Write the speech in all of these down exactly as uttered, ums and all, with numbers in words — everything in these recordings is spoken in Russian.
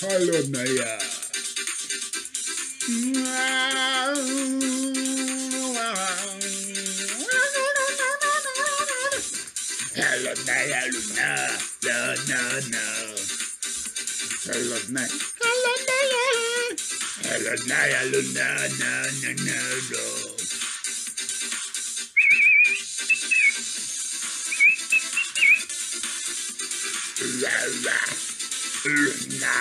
холодная. Холодная луна, да-да-да. Холодная, холодная, холодная луна, на-на-на-на. Ла-ла, луна.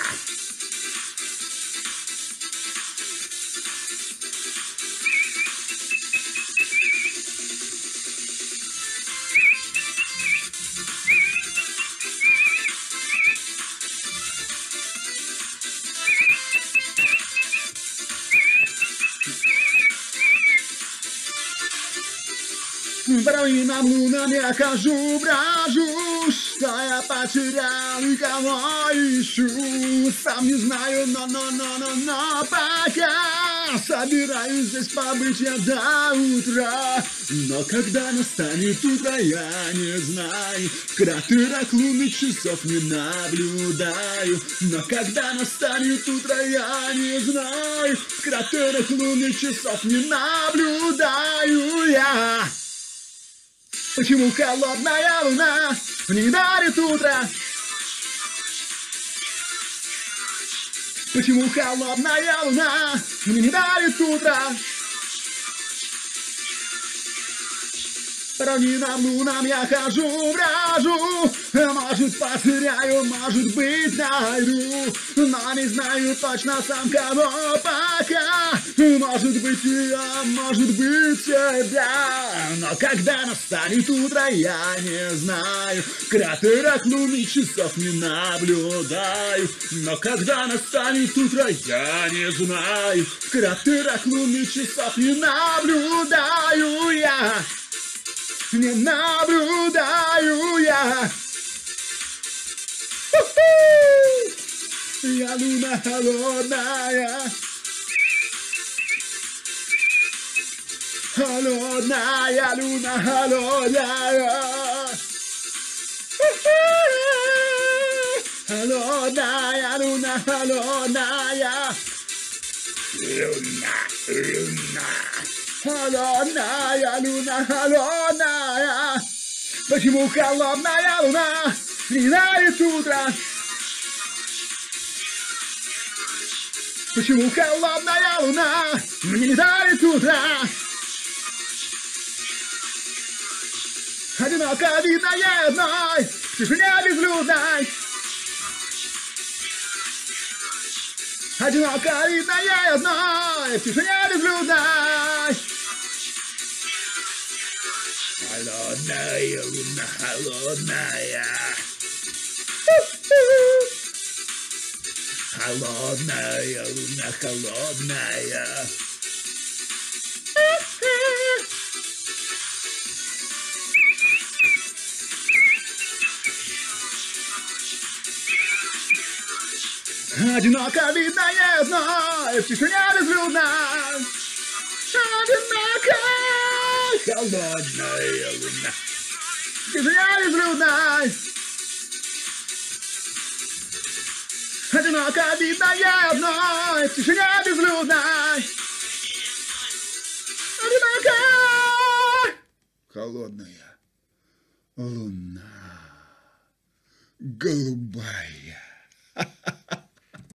Порой над лунами я хожу, брожу, что я потерял и кого ищу. Сам не знаю, но-но-но-но-но пока собираюсь здесь побыть я до утра. Но когда настанет утро, я не знаю. В кратерах лунных часов не наблюдаю. Но когда настанет утро, я не знаю. В кратерах лунных часов не наблюдаю я. Почему холодная луна мне не дарит утро? Почему холодная луна мне не дарит утро? По равнинам лунам я хожу, брожу, может потеряю, может быть найду, но не знаю точно сам кого пока. Может быть я, может быть тебя, но когда настанет утро, я не знаю. В кратерах лунных часов не наблюдаю, но когда настанет утро, я не знаю. В кратерах лунных часов не наблюдаю я. Не наблюдаю я. Я луна холодная. Холодная луна, холодная. Холодная луна, холодная. Луна, луна. Холодная луна, холодная. Почему холодная луна не дарит утро? Почему холодная луна мне не дарит утро? Одиноко видно ей одной, в тишине безлюдной. Одиноко видно ей одной, в тишине безлюдной. Холодная луна, холодная. Холодная луна, холодная. Одиноко видно ей одной, в тишине безлюдной. Одиноко. Холодная луна, в тишине безлюдной. Одиноко видно ей одной, в тишине безлюдной. Одиноко. Холодная луна, голубая.